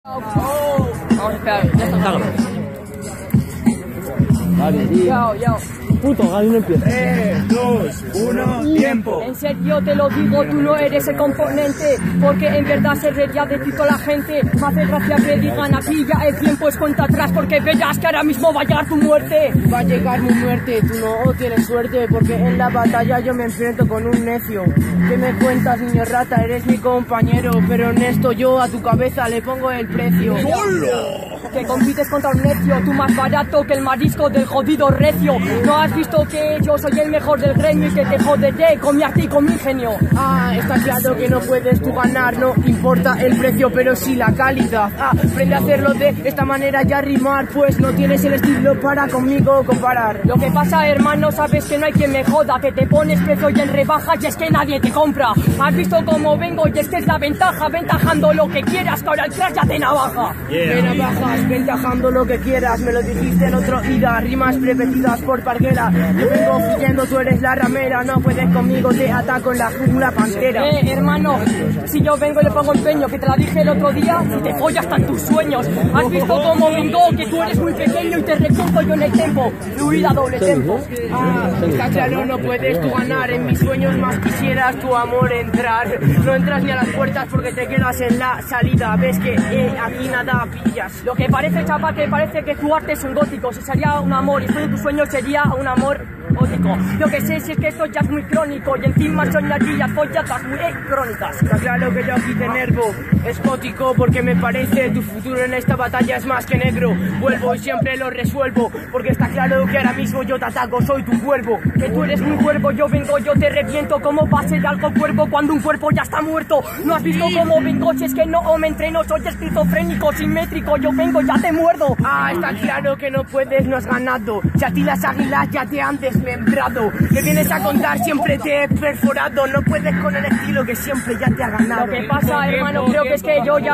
Oh, espera, ya está. Vale, tío. Yo. Puto, Gary empieza. 3, 2, 1, tiempo. En serio te lo digo, tú no eres el componente, porque en verdad se reiría de ti toda la gente. Me hace gracia que digan aquí ya el tiempo es cuenta atrás, porque verás que ahora mismo va a llegar tu muerte. Va a llegar mi muerte, tú no tienes suerte, porque en la batalla yo me enfrento con un necio. ¿Qué me cuentas, niño rata? Eres mi compañero, pero en esto yo a tu cabeza le pongo el precio. Que compites contra un necio, tú más barato que el marisco del jodido recio. ¿No has visto que yo soy el mejor del gremio y que te joderé con mi arte y con mi ingenio? Está claro que no puedes tú ganar, no importa el precio, pero sí la calidad. Aprende a hacerlo de esta manera y a rimar, pues no tienes el estilo para conmigo comparar. Lo que pasa, hermano, sabes que no hay quien me joda, que te pones precio y en rebaja y es que nadie te compra. ¿Has visto cómo vengo? Y es que es la ventaja, ventajando lo que quieras, que ahora el crash ya te navaja. Te navajas, ventajando lo que quieras, me lo dijiste el otro día, rimas repetidas por Parguera. Yo vengo fluyendo, tú eres la ramera, no puedes conmigo, te ataco en la jungla pantera. Hermano, si yo vengo y le pongo empeño, que te la dije el otro día, si te follas hasta en tus sueños. ¿Has visto cómo vengo? Que tú eres muy pequeño y te recuento yo en el tempo, fluida doble tempo. Está claro, no puedes tú ganar, en mis sueños más quisieras tu amor entrar. No entras ni a las puertas porque te quedas en la salida, ves que aquí nada pillas. Lo que parece, chaval, que parece que tu arte es un gótico, si sería un amor y todo tu sueño sería un amor gótico. Lo que sé si es que esto ya es muy crónico y encima soñarías folladas muy crónicas. Está claro que yo aquí te enervo, es gótico porque me parece tu futuro en esta batalla es más que negro. Vuelvo y siempre lo resuelvo, porque está claro que ahora mismo yo te ataco, soy tu cuervo. Que tú eres mi cuervo, yo vengo, yo te reviento. Como pase de algo cuervo cuando un cuerpo ya está muerto. ¿No has visto cómo vengo? Si es que no me entreno, soy esquizofrénico, simétrico, yo vengo, ya te muerdo. Está claro que no puedes, no has ganado. Si a ti las águilas ya te han desmembrado, me vienes a contar, siempre te he perforado. No puedes con el estilo que siempre ya te ha ganado. Lo que pasa, hermano, creo que es que yo ya